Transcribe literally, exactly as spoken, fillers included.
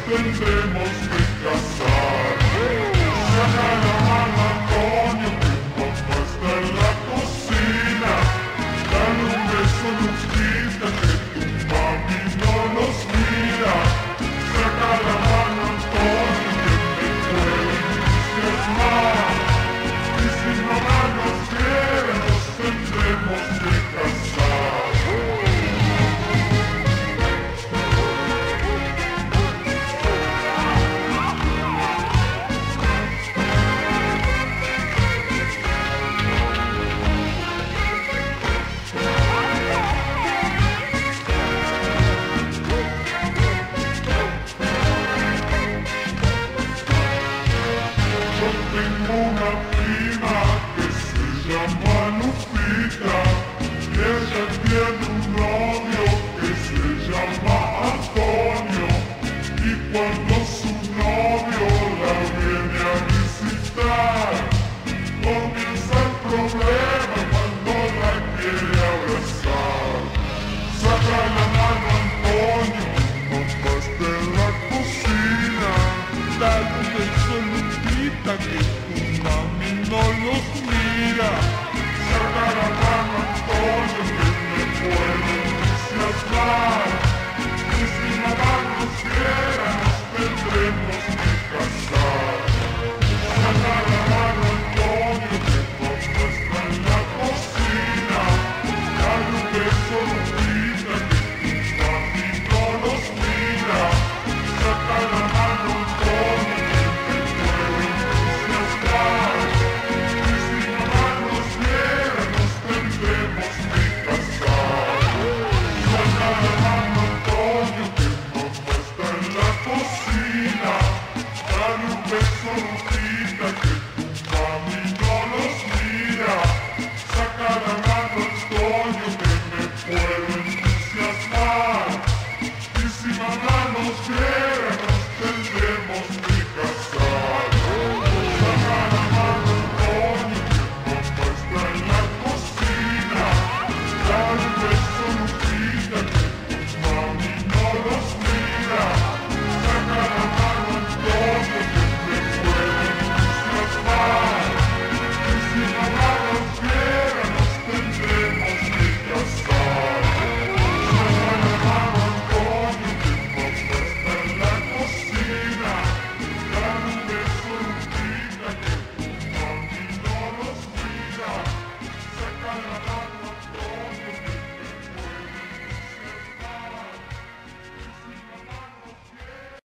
tendremos que casar. Saca la mano, Antonio, que papá está en la cocina. Dale un beso, Lupita, que tu mami no nos mira. Saca la mano, Antonio, que me puede entusiasmar. Y si mamá nos quiere, nos tendremos que casar. Tengo una prima que se llama Lupita y ella tiene un novio que se llama Antonio, y cuando su novio la viene a visitar comienza el problema cuando la quiere abrazar. Saca la mano, Antonio, papá está en la cocina. Dale un beso, Lupita, que tu mami no los mira. Saca la mano, Antonio, que me puede entusiasmar.